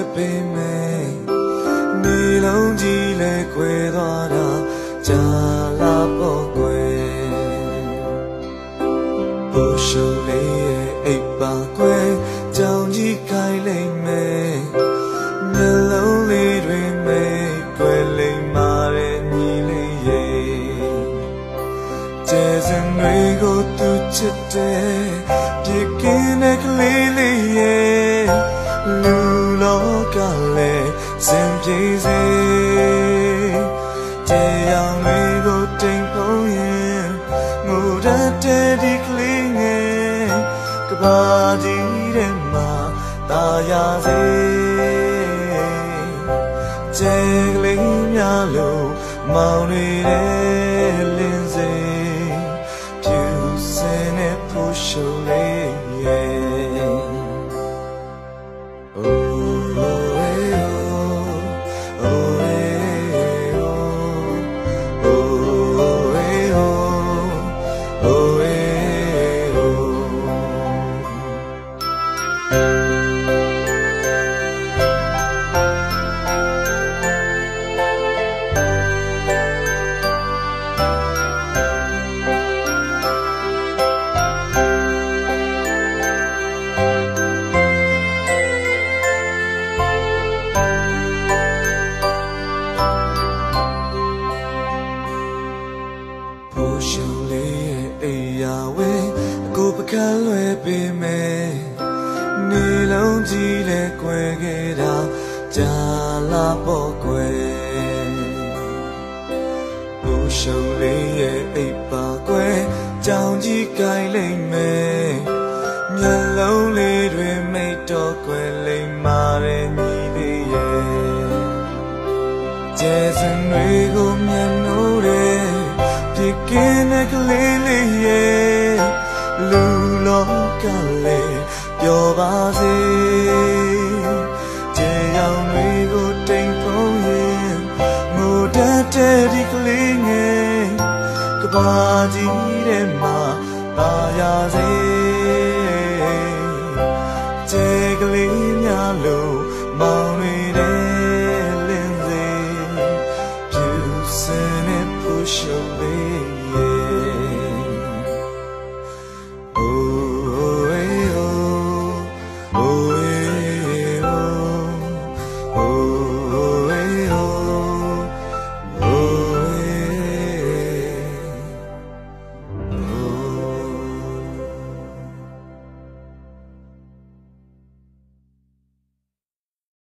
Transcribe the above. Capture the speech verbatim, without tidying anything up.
ပေးမယ်နေလုံးကြီးလဲခွဲသွားတာကြာလာပေါ့ကွယ်ဘိုးရှုံးလေးရဲ့အိပ်ပါကွယ်ကြောင်ကြီးခိုင်လိမ့်မယ်မျက်လုံးလေးတွေမိတ်ကွယ်လိမ့်မာတဲ့ညီလေးရဲ့ကျဲစင်တွေကိုသူချစ်တယ်ပြကင်းတဲ့ကလေးလေးရဲ့လူလောကလည်းစင်ပြေစေကျေရောင်တွေကိုတိမ်ဖုံးရင်ငိုတတ်တဲ့ဒီကလေးငယ်ကဘာကြီးတဲ့မှာตาရစေကျေကလေးများလို့မောင်နေတဲ့လင်းစိဖြူစင်တဲ့ဖူးရှုံးလေးရဲ့ရှုံးလေးရဲ့အိယာဝဲကိုပကန်းလွယ်ပေးမယ်နေလုံးကြီးလဲကွယ်ခဲ့တာကြာလာပေါ့ကွယ်ဘိုးရှုံးလေးရဲ့အိပ်ပါကွယ်ကြောင်ကြီးကိုင်လိမ့်မယ်မျက်လုံးလေးတွေမိတ်တော့ကွယ်လိမ့်မာတဲ့ညီလေးရဲ့ကျဲစင်တွေကိုမျက်နှိုးတဲ့ပြကင်းတဲ့ကလေးလေးရဲ့လူလောကလည်းပျော်ပါစေကျေရောင်တွေကိုတိမ်ဖုံးရင်ငိုတတ်တဲ့ဒီကလေးငယ်ကဘာကြီးတဲ့မှာตาရစေ